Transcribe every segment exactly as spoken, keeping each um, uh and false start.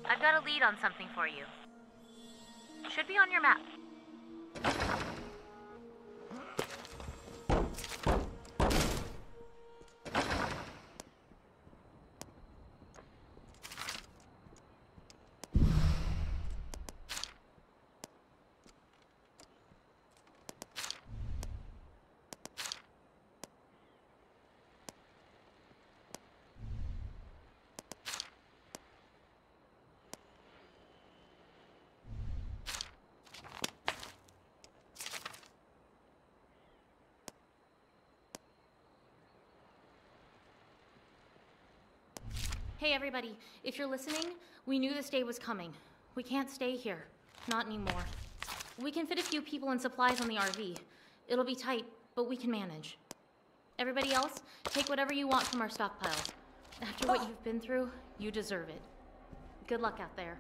I've got a lead on something for you. Should be on your map. Hey everybody, if you're listening, we knew this day was coming. We can't stay here. Not anymore. We can fit a few people and supplies on the R V. It'll be tight, but we can manage. Everybody else, take whatever you want from our stockpiles. After what you've been through, you deserve it. Good luck out there.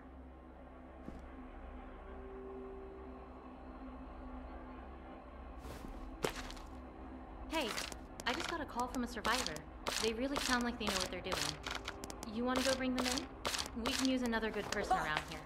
Hey, I just got a call from a survivor. They really sound like they know what they're doing. You want to go bring them in? We can use another good person around here.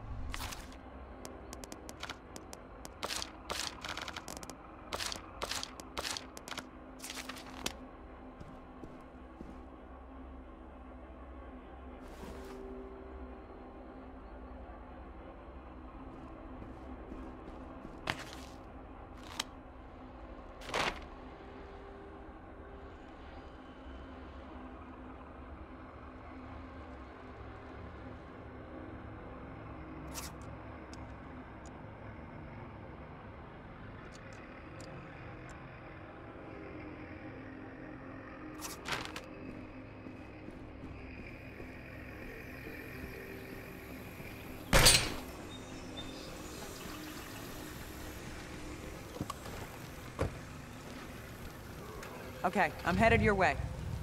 Okay, I'm headed your way.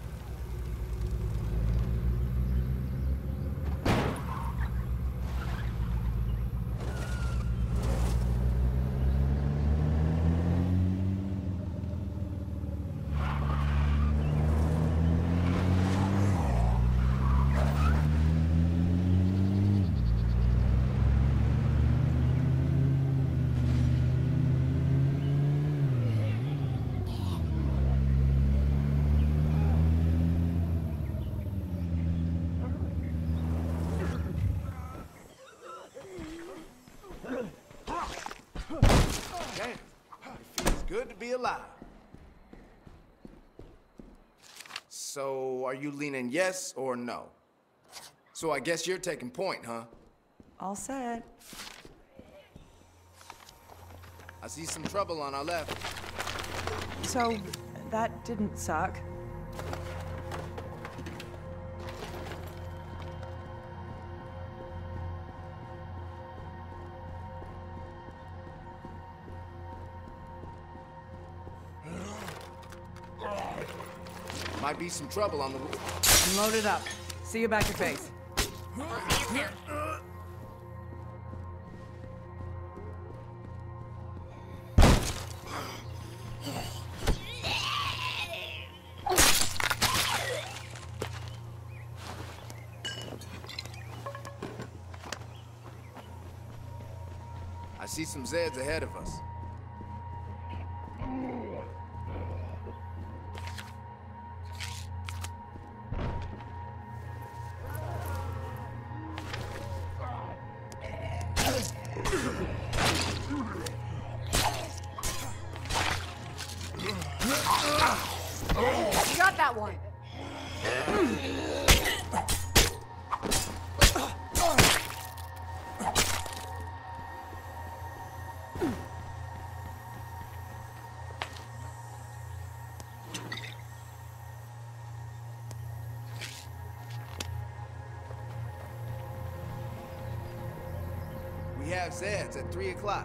Good to be alive. So, are you leaning yes or no? So I guess you're taking point, huh? All set. I see some trouble on our left. So, that didn't suck. Might be some trouble on the roof. I'm loaded up. See you back at base. We'll see you soon. I see some Zeds ahead of us. You got that one. We have Zeds at three o'clock.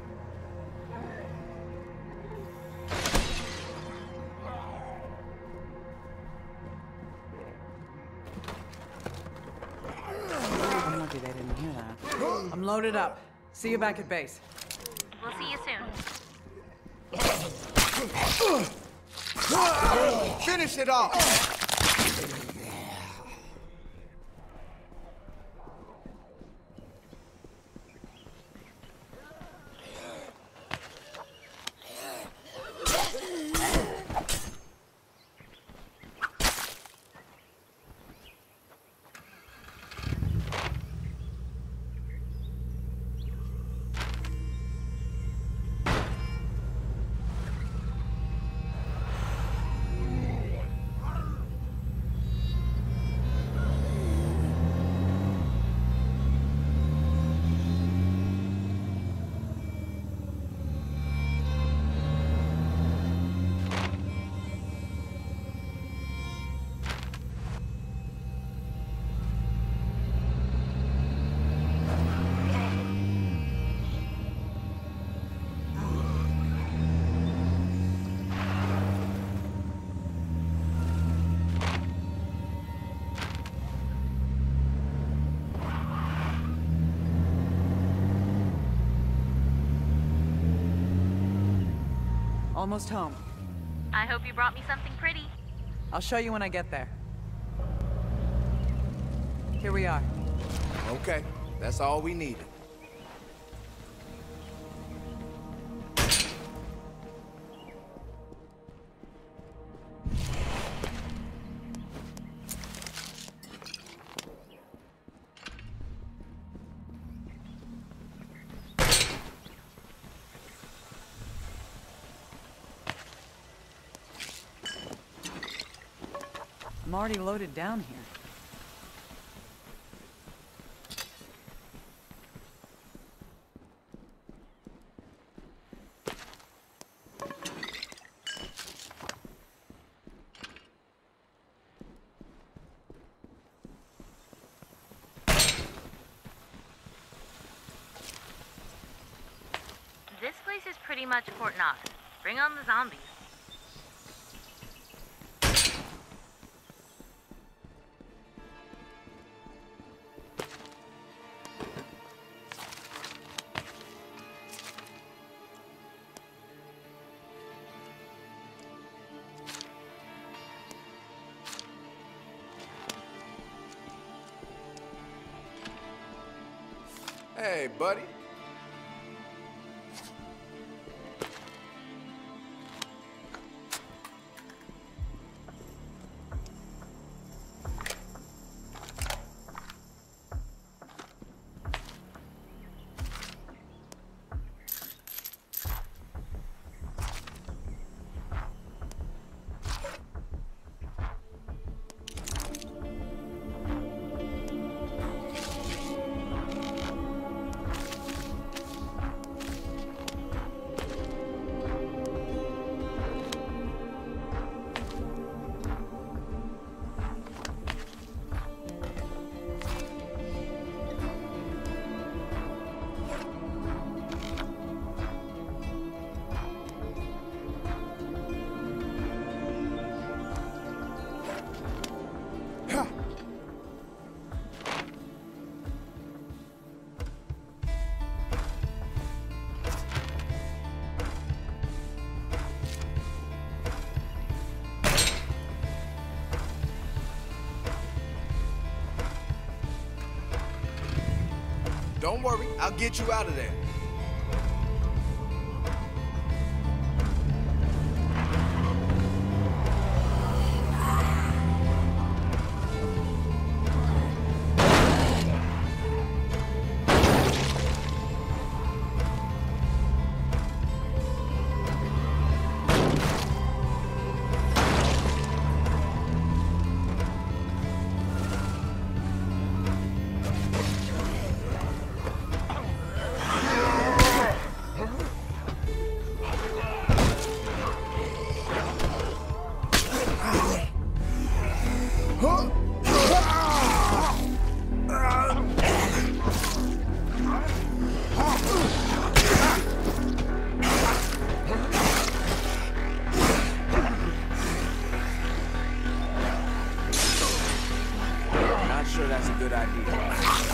I'm lucky they didn't hear that. I'm loaded up. See you back at base. We'll see you soon. Finish it off! Almost home. I hope you brought me something pretty. I'll show you when I get there. Here we are. Okay, that's all we needed. I'm already loaded down here. This place is pretty much Fort Knox. Bring on the zombies. Hey, buddy. Don't worry, I'll get you out of there. Not sure that's a good idea.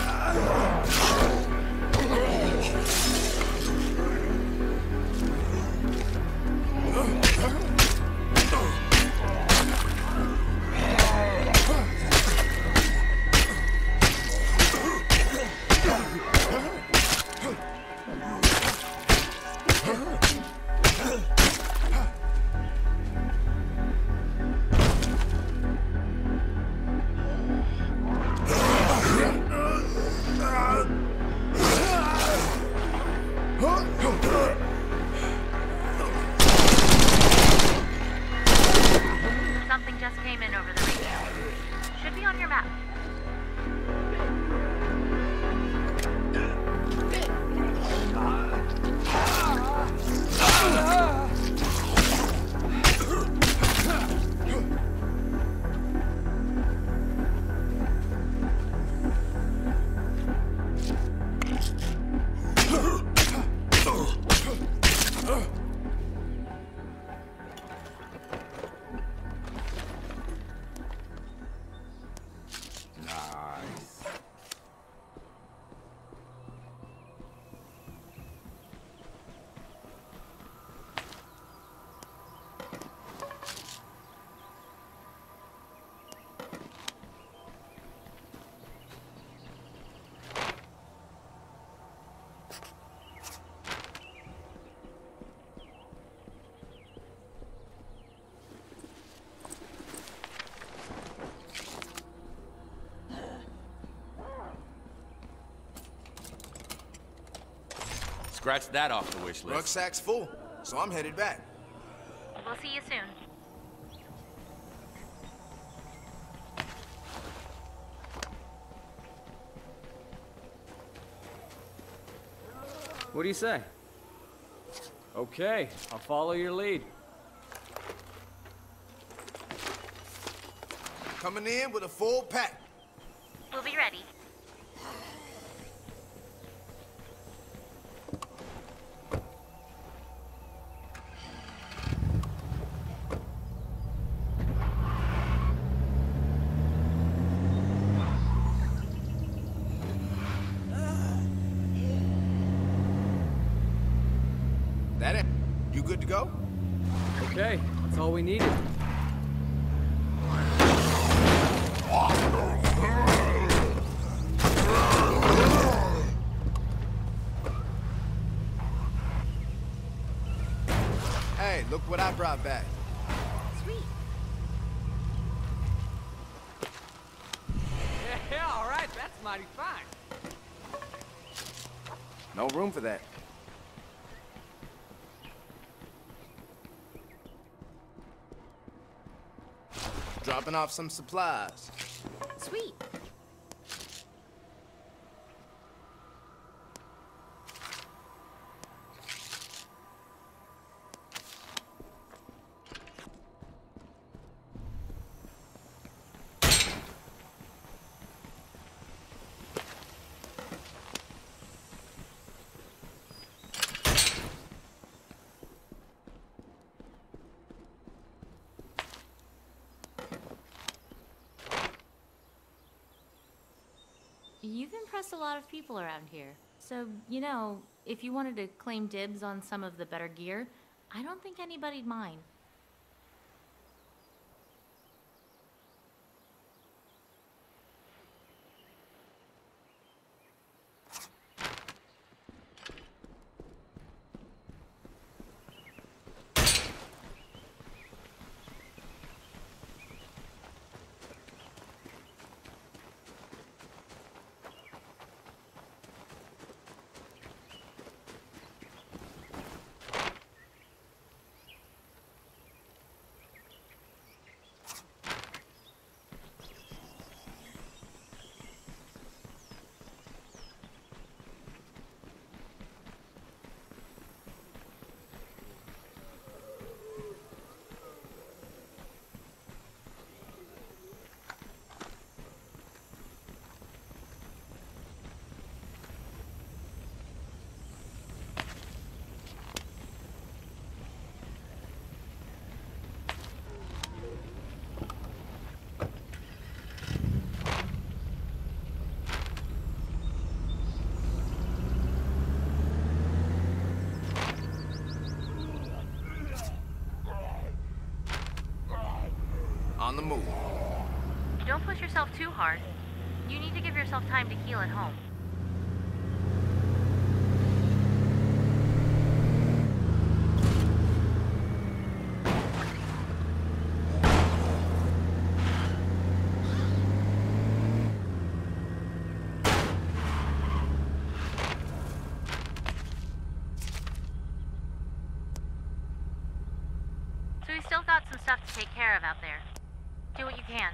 Something just came in over the radio. Should be on your map. Scratch that off the wish list. Rucksack's full, so I'm headed back. We'll see you soon. What do you say? Okay, I'll follow your lead. Coming in with a full pack. We'll be ready. That it? You good to go? Okay, that's all we needed. Hey, look what I brought back. Sweet. Yeah, all right, that's mighty fine. No room for that. Dropping off some supplies. Sweet. You've impressed a lot of people around here. So, you know, if you wanted to claim dibs on some of the better gear, I don't think anybody'd mind. On the move. Don't push yourself too hard. You need to give yourself time to heal at home. So we still got some stuff to take care of out there. Do what you can.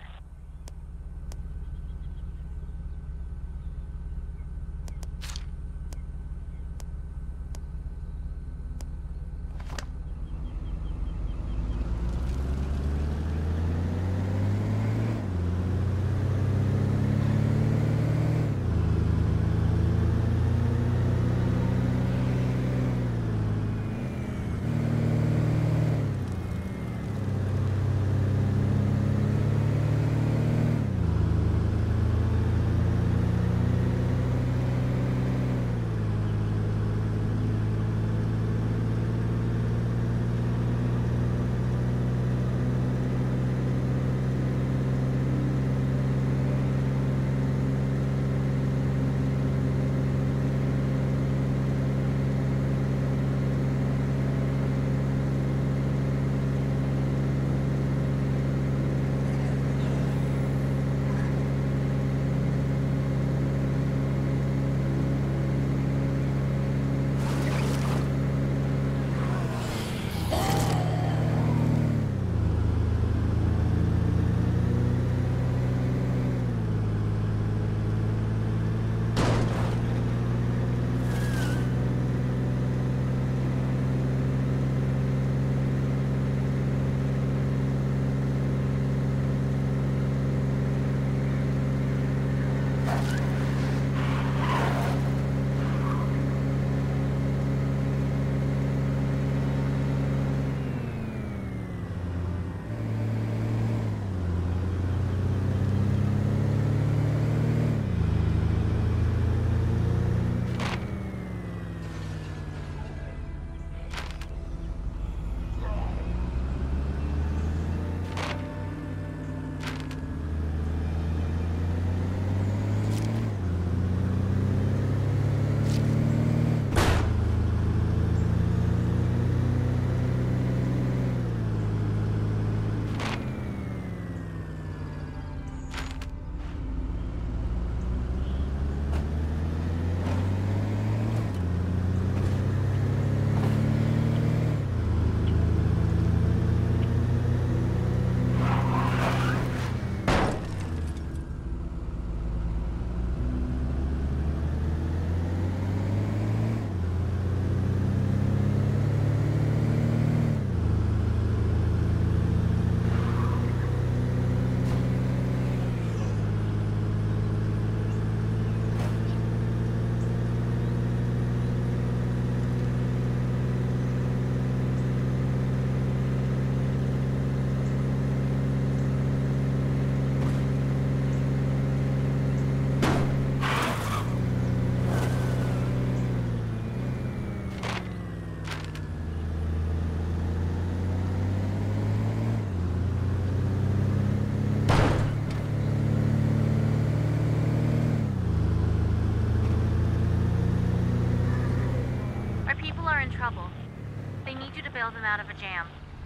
trouble. They need you to bail them out of a jam.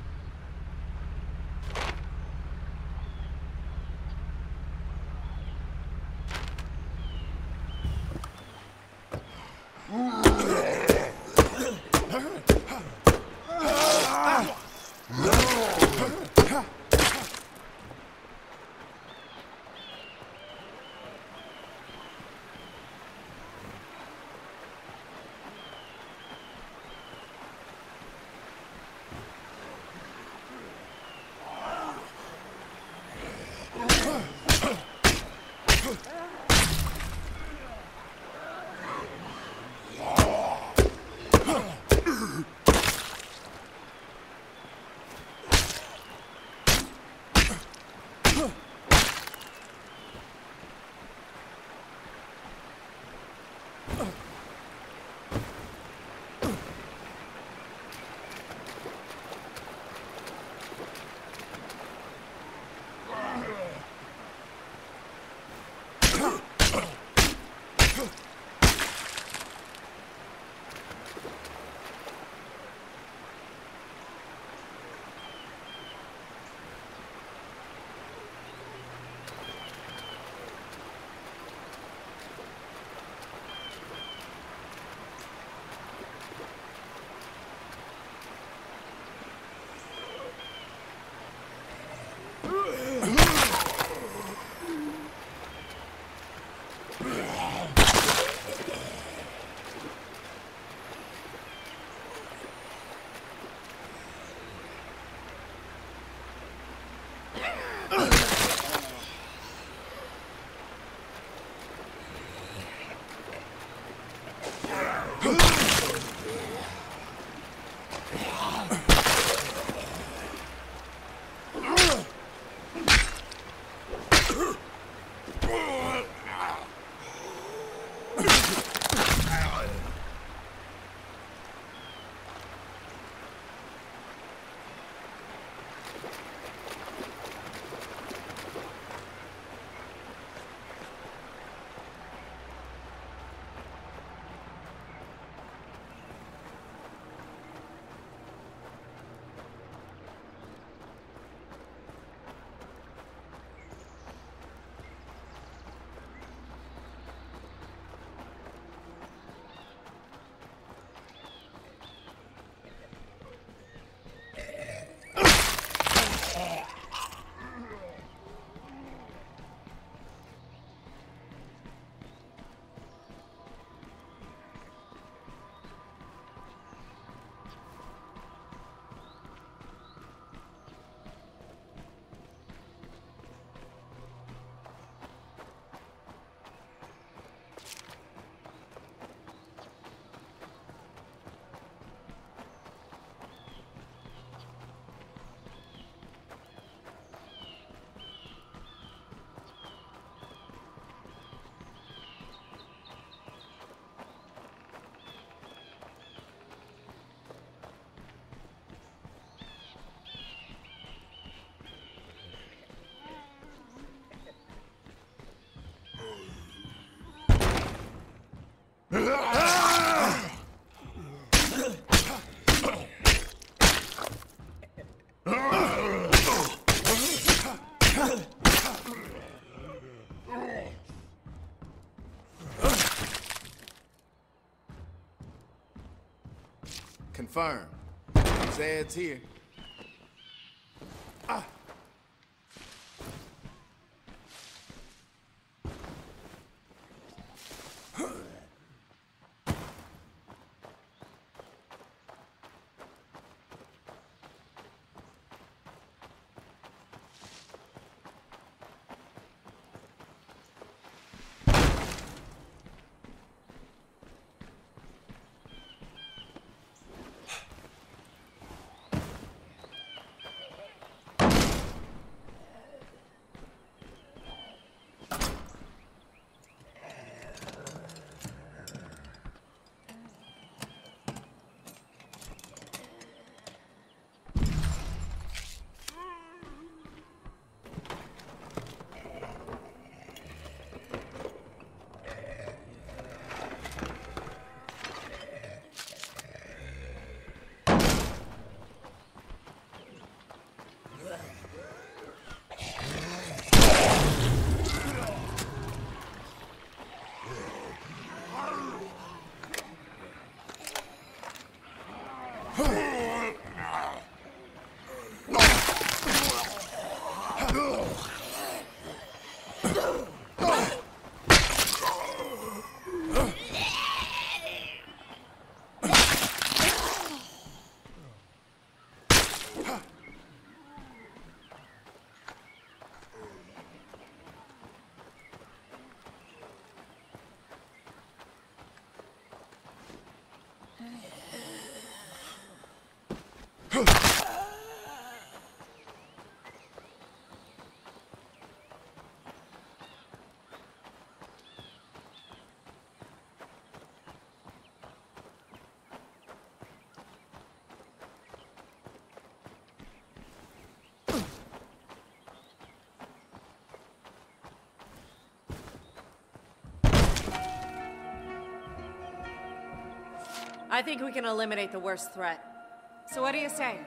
Confirmed. Zed's here. Ah. I think we can eliminate the worst threat. So what do you say?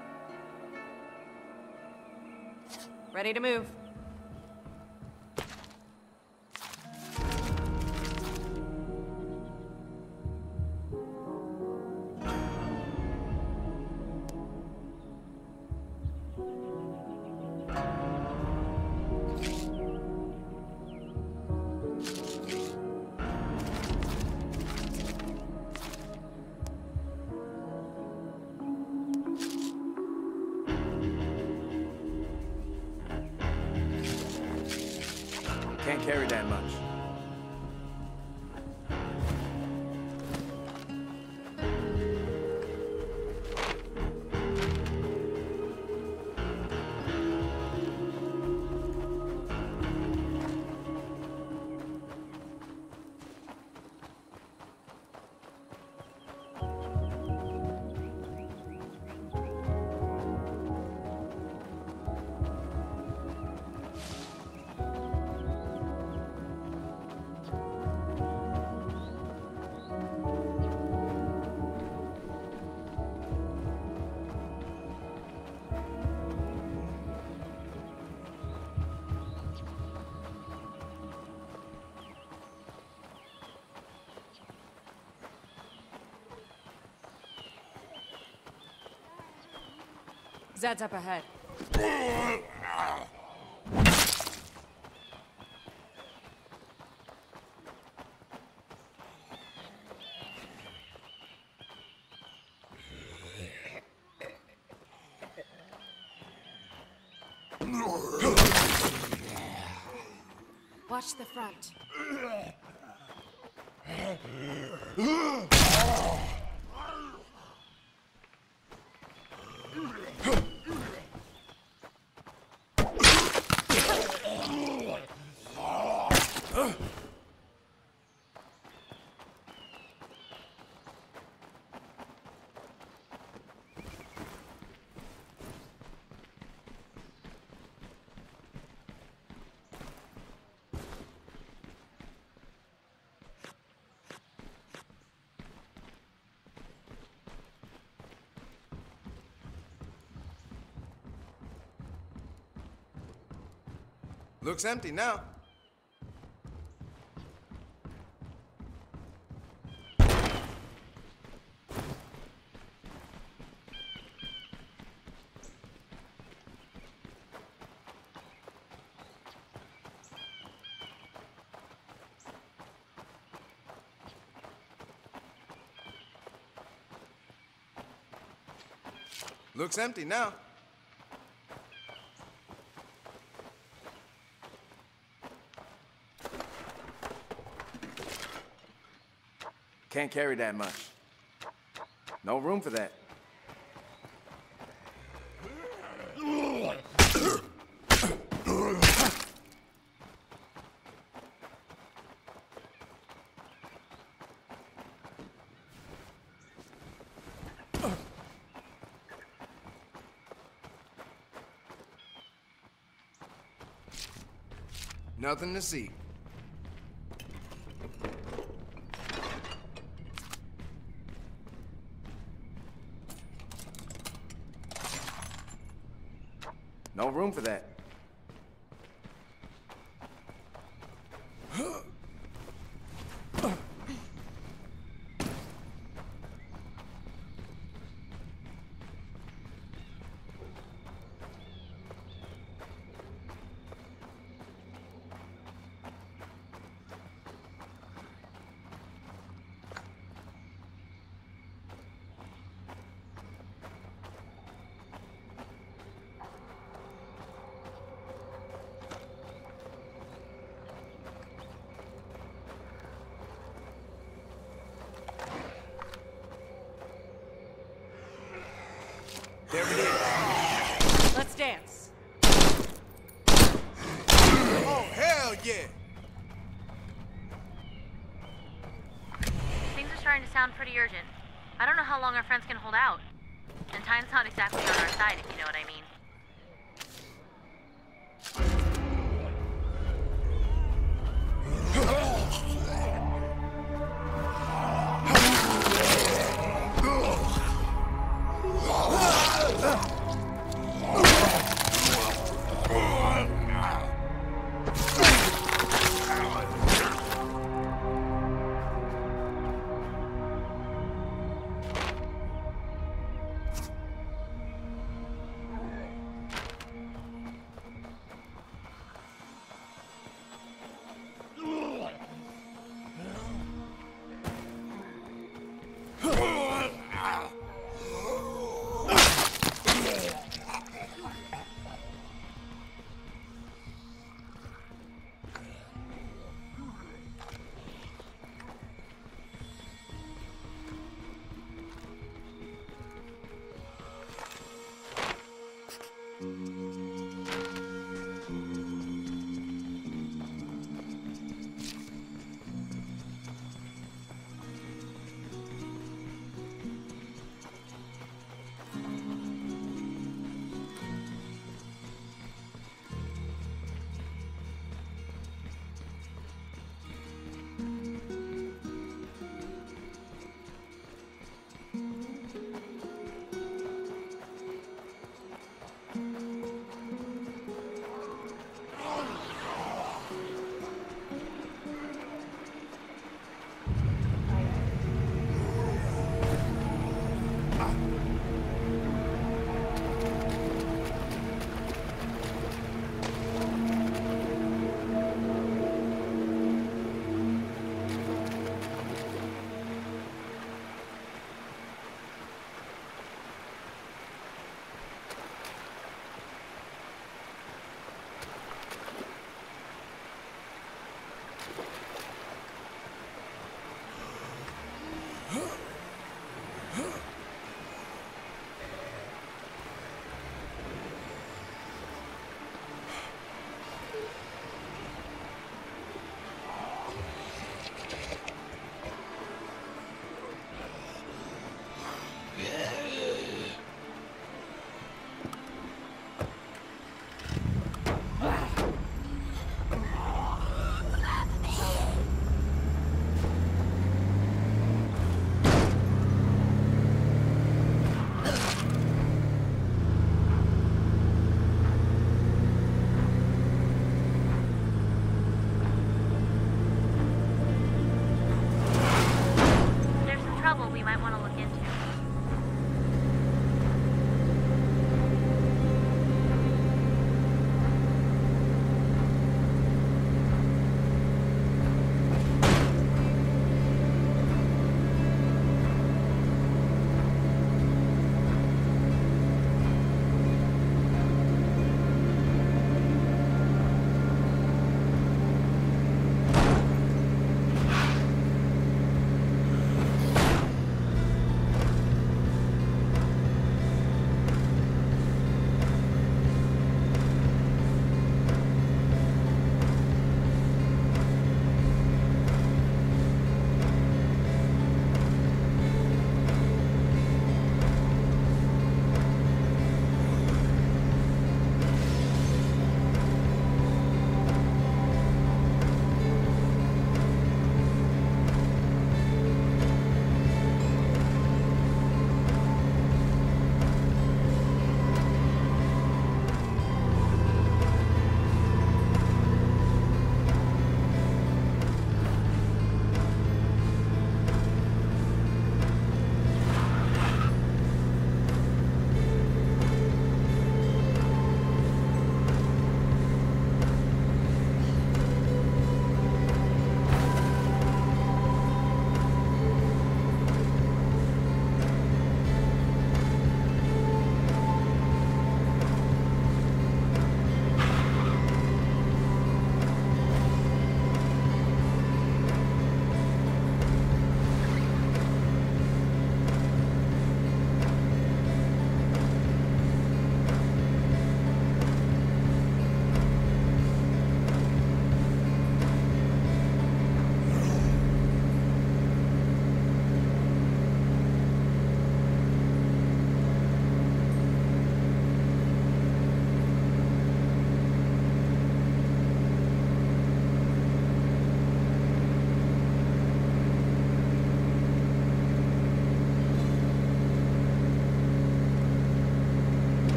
Ready to move. Can't carry that much. Zed's up ahead. Watch the front. Looks empty now. Looks empty now. Can't carry that much. No room for that. Nothing to see. No room for that. There it is. Let's dance. Oh, hell yeah! Things are starting to sound pretty urgent. I don't know how long our friends can hold out. And time's not exactly on our side, if you know what I mean.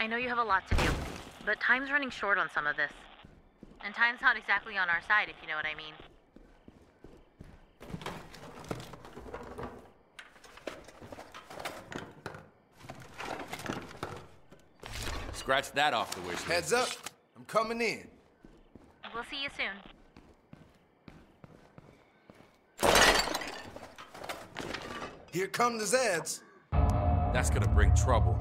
I know you have a lot to do, but time's running short on some of this. And time's not exactly on our side, if you know what I mean. Scratch that off the wish list. Heads up, I'm coming in. We'll see you soon. Here come the Zeds. That's gonna bring trouble.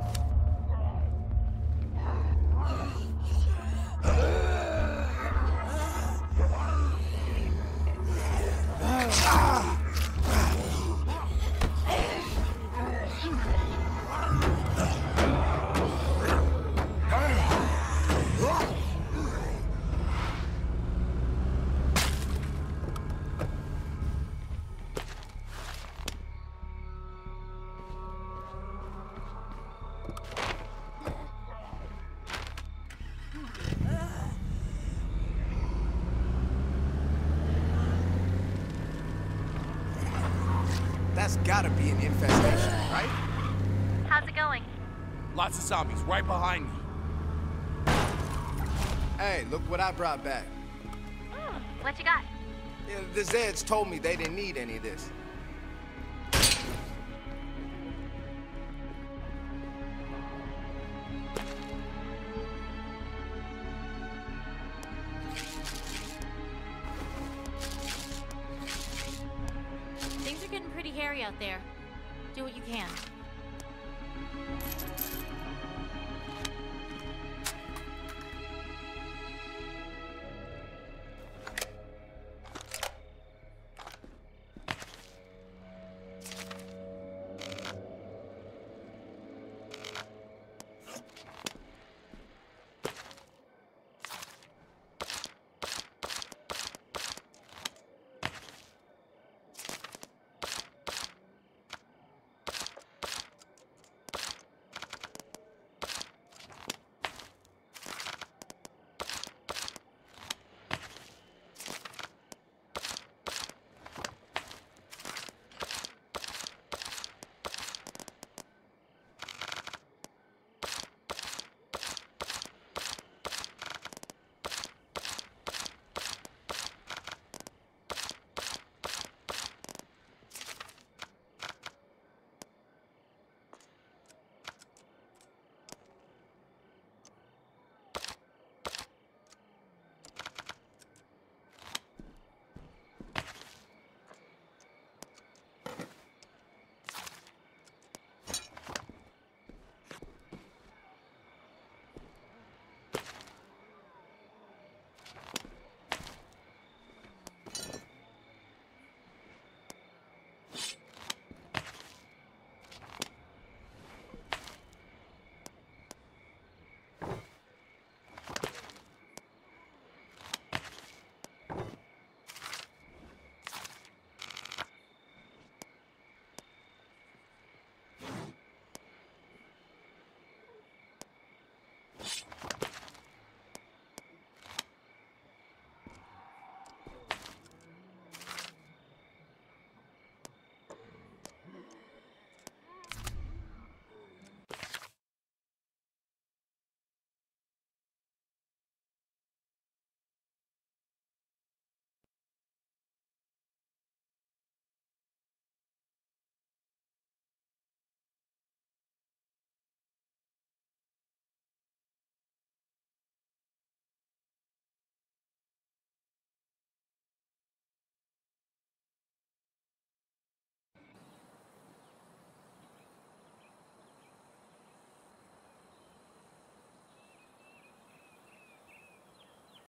That's gotta be an infestation, right? How's it going? Lots of zombies right behind me. Hey, look what I brought back. Mm, what you got? Yeah, the Zeds told me they didn't need any of this. Things are getting pretty hairy out there. Do what you can.